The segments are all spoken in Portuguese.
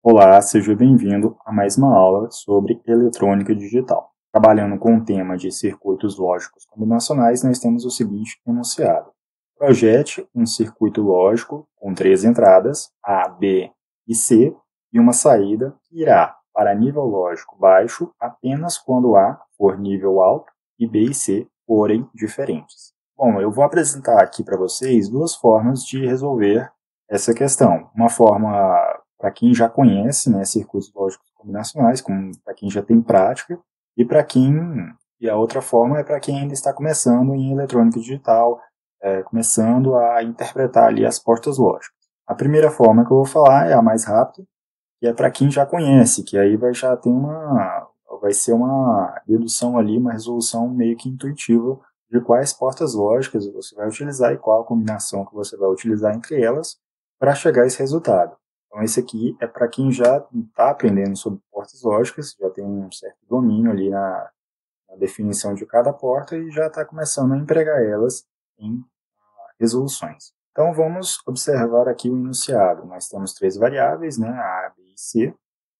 Olá, seja bem-vindo a mais uma aula sobre eletrônica digital. Trabalhando com o tema de circuitos lógicos combinacionais, nós temos o seguinte enunciado. Projete um circuito lógico com 3 entradas, A, B e C, e uma saída que irá para nível lógico baixo apenas quando A for nível alto e B e C forem diferentes. Bom, eu vou apresentar aqui para vocês duas formas de resolver essa questão. Uma forma para quem já conhece, né, circuitos lógicos combinacionais, para quem já tem prática, e a outra forma é para quem ainda está começando em eletrônica digital, começando a interpretar ali as portas lógicas. A primeira forma que eu vou falar é a mais rápida, que é para quem já conhece, que aí vai ser uma dedução ali, uma resolução meio que intuitiva de quais portas lógicas você vai utilizar e qual a combinação que você vai utilizar entre elas para chegar a esse resultado. Então, esse aqui é para quem já está aprendendo sobre portas lógicas, já tem um certo domínio ali na definição de cada porta e já está começando a empregar elas em resoluções. Então, vamos observar aqui o enunciado. Nós temos 3 variáveis, né, A, B e C.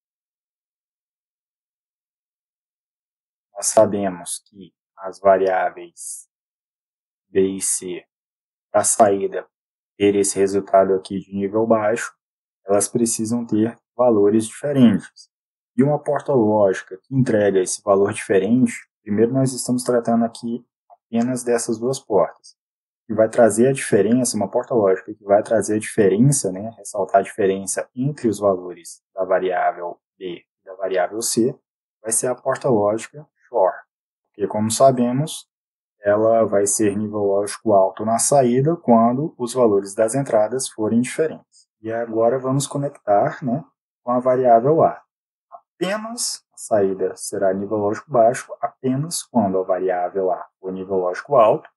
Nós sabemos que as variáveis B e C, para a saída, ter esse resultado aqui de nível baixo, elas precisam ter valores diferentes. E uma porta lógica que entrega esse valor diferente, primeiro nós estamos tratando aqui apenas dessas duas portas, que vai trazer a diferença, uma porta lógica que vai trazer a diferença, né, ressaltar a diferença entre os valores da variável B e da variável C, vai ser a porta lógica XOR, porque como sabemos, ela vai ser nível lógico alto na saída quando os valores das entradas forem diferentes. E agora vamos conectar, né, com a variável A. Apenas a saída será nível lógico baixo apenas quando a variável A for nível lógico alto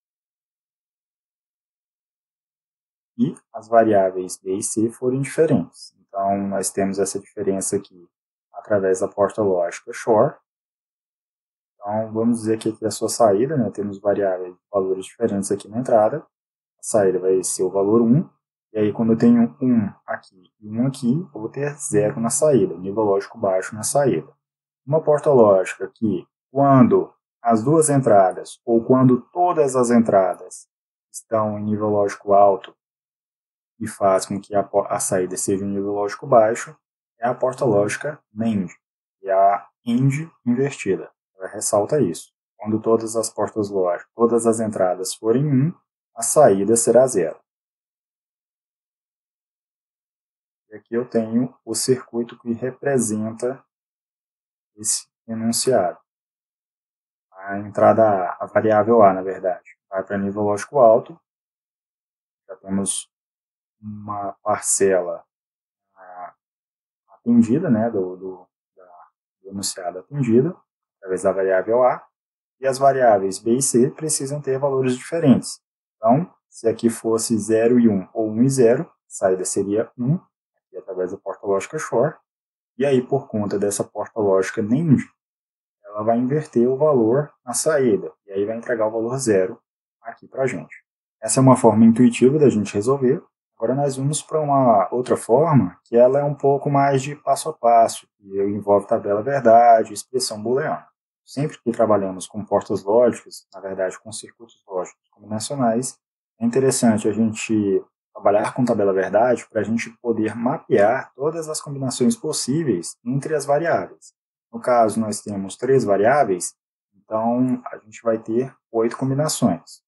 e as variáveis B e C forem diferentes. Então, nós temos essa diferença aqui através da porta lógica XOR. Então, vamos dizer que aqui é a sua saída, né? Temos variáveis, valores diferentes aqui na entrada. A saída vai ser o valor 1. E aí, quando eu tenho 1 aqui e 1 aqui, eu vou ter 0 na saída, nível lógico baixo na saída. Uma porta lógica que, quando as duas entradas, ou quando todas as entradas estão em nível lógico alto e faz com que a saída seja em nível lógico baixo, é a porta lógica NAND, e a AND invertida. Ela ressalta isso. Quando todas as portas lógicas, todas as entradas forem 1, a saída será 0. E aqui eu tenho o circuito que representa esse enunciado. A entrada A, a variável A, na verdade, vai para nível lógico alto. Já temos uma parcela atendida, né, do enunciado atendida, através da variável A. E as variáveis B e C precisam ter valores diferentes. Então, se aqui fosse 0 e 1 ou 1 e 0, a saída seria 1, aqui através da porta lógica XOR. E aí, por conta dessa porta lógica NAND, ela vai inverter o valor na saída. E aí vai entregar o valor 0 aqui para a gente. Essa é uma forma intuitiva da gente resolver. Agora nós vamos para uma outra forma, que ela é um pouco mais de passo a passo, que envolve tabela verdade, expressão booleana. Sempre que trabalhamos com portas lógicas, na verdade com circuitos lógicos combinacionais, é interessante a gente trabalhar com tabela verdade para a gente poder mapear todas as combinações possíveis entre as variáveis. No caso, nós temos 3 variáveis, então a gente vai ter 8 combinações.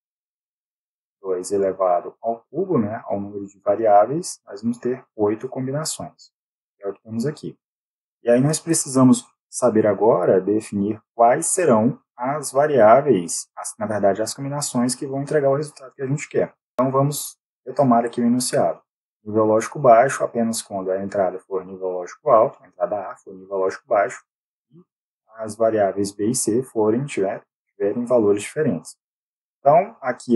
2 elevado ao cubo, né, ao número de variáveis, nós vamos ter 8 combinações. É o que temos aqui. E aí nós precisamos saber agora definir quais serão as variáveis, na verdade as combinações que vão entregar o resultado que a gente quer. Então vamos retomar aqui o enunciado. Nível lógico baixo apenas quando a entrada for nível lógico alto, a entrada A for nível lógico baixo, e as variáveis B e C tiverem valores diferentes. Então, aqui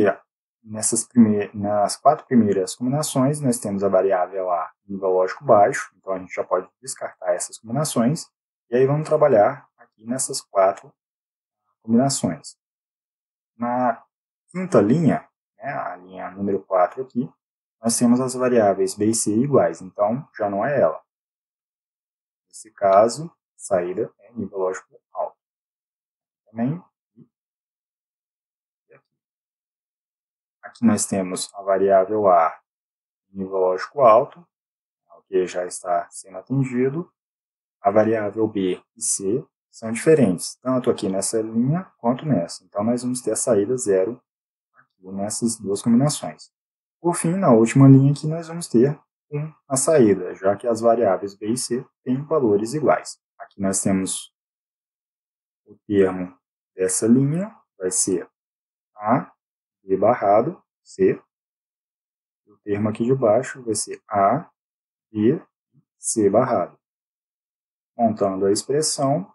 nas 4 primeiras combinações, nós temos a variável A nível lógico baixo, então a gente já pode descartar essas combinações, e aí vamos trabalhar aqui nessas 4 combinações. Na quinta linha, né, a linha número 4 aqui, nós temos as variáveis B e C iguais, então já não é ela. Nesse caso, saída é nível lógico alto. Também, aqui nós temos a variável A, nível lógico alto, que já está sendo atingido. A variável B e C são diferentes, tanto aqui nessa linha quanto nessa. Então, nós vamos ter a saída 0 aqui nessas duas combinações. Por fim, na última linha aqui, nós vamos ter 1 na saída, já que as variáveis B e C têm valores iguais. Aqui nós temos o termo dessa linha, vai ser A, B barrado, C. O termo aqui de baixo vai ser A, B, C barrado. Montando a expressão,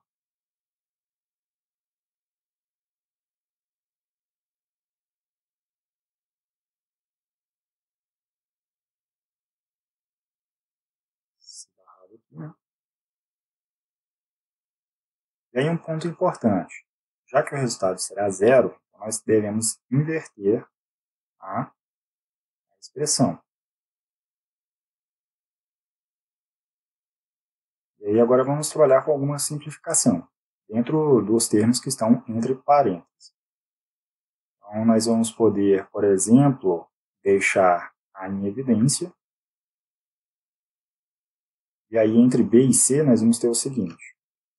e aí um ponto importante, já que o resultado será zero, nós devemos inverter a expressão. E aí agora vamos trabalhar com alguma simplificação, dentro dos termos que estão entre parênteses. Então nós vamos poder, por exemplo, deixar A em evidência, e aí entre B e C nós vamos ter o seguinte.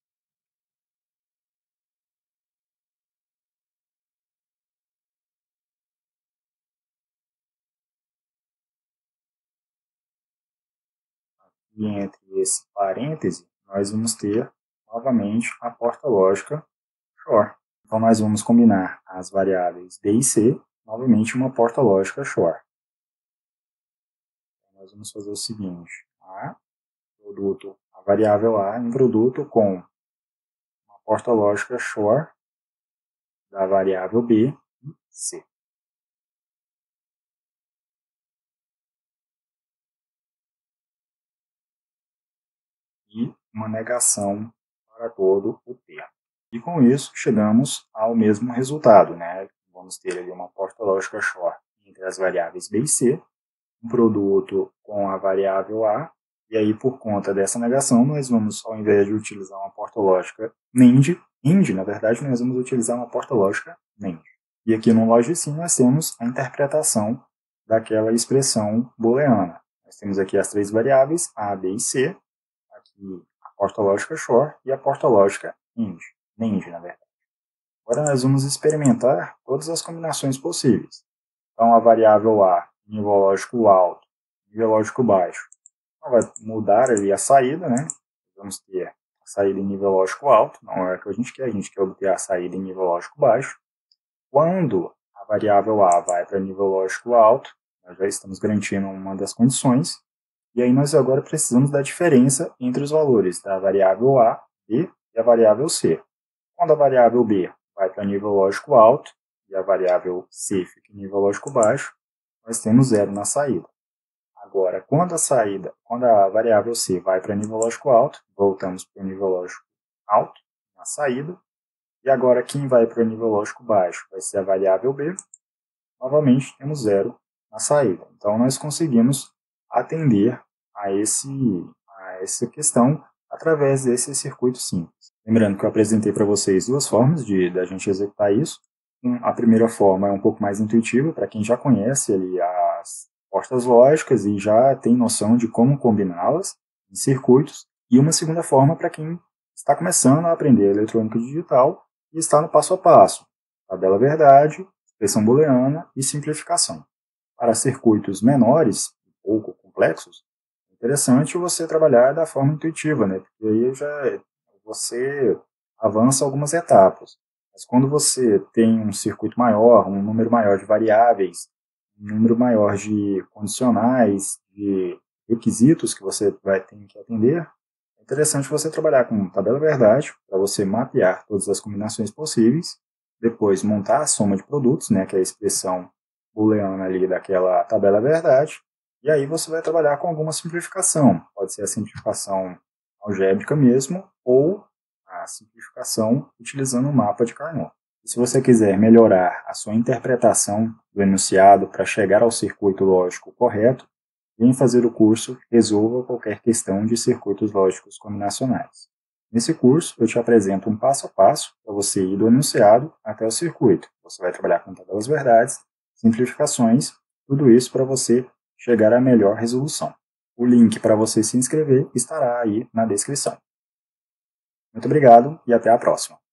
E entre esse parêntese, nós vamos ter novamente a porta lógica XOR. Então, nós vamos combinar as variáveis B e C, novamente uma porta lógica XOR. Então, nós vamos fazer o seguinte, a variável A em produto com uma porta lógica XOR da variável B e C. E uma negação para todo o termo. E com isso chegamos ao mesmo resultado, né? Vamos ter ali uma porta lógica XOR entre as variáveis B e C, um produto com a variável A, e aí por conta dessa negação nós vamos, ao invés de utilizar uma porta lógica NAND, na verdade nós vamos utilizar uma porta lógica NAND. E aqui no LOGIC nós temos a interpretação daquela expressão booleana. Nós temos aqui as três variáveis, A, B e C, aqui a porta lógica XOR e a porta lógica NAND, na verdade. Agora nós vamos experimentar todas as combinações possíveis. Então a variável A, nível lógico alto, nível lógico baixo, então, vai mudar ali a saída, né? Vamos ter a saída em nível lógico alto, não é o que a gente quer obter a saída em nível lógico baixo. Quando a variável A vai para nível lógico alto, nós já estamos garantindo uma das condições, e aí nós agora precisamos da diferença entre os valores da variável A, B e a variável C. Quando a variável B vai para nível lógico alto e a variável C fica em nível lógico baixo, nós temos zero na saída. Agora, quando a variável C vai para nível lógico alto, voltamos para o nível lógico alto na saída. E agora quem vai para o nível lógico baixo vai ser a variável B. Novamente temos zero na saída. Então nós conseguimos atender a essa questão através desse circuito simples. Lembrando que eu apresentei para vocês duas formas da gente executar isso. A primeira forma é um pouco mais intuitiva, para quem já conhece ali as portas lógicas e já tem noção de como combiná-las em circuitos. E uma segunda forma para quem está começando a aprender eletrônica digital e está no passo a passo. Tabela verdade, expressão booleana e simplificação. Para circuitos menores, pouco complexos, é interessante você trabalhar da forma intuitiva, né? Porque aí você avança algumas etapas. Mas quando você tem um circuito maior, um número maior de variáveis, um número maior de condicionais, de requisitos que você vai ter que atender, é interessante você trabalhar com tabela verdade, para você mapear todas as combinações possíveis, depois montar a soma de produtos, né, que é a expressão booleana ali daquela tabela verdade, e aí você vai trabalhar com alguma simplificação. Pode ser a simplificação algébrica mesmo, ou a simplificação utilizando o mapa de Carnot. E se você quiser melhorar a sua interpretação do enunciado para chegar ao circuito lógico correto, vem fazer o curso Resolva Qualquer Questão de Circuitos Lógicos Combinacionais. Nesse curso, eu te apresento um passo a passo para você ir do enunciado até o circuito. Você vai trabalhar com tabelas verdades, simplificações, tudo isso para você chegar à melhor resolução. O link para você se inscrever estará aí na descrição. Muito obrigado e até a próxima.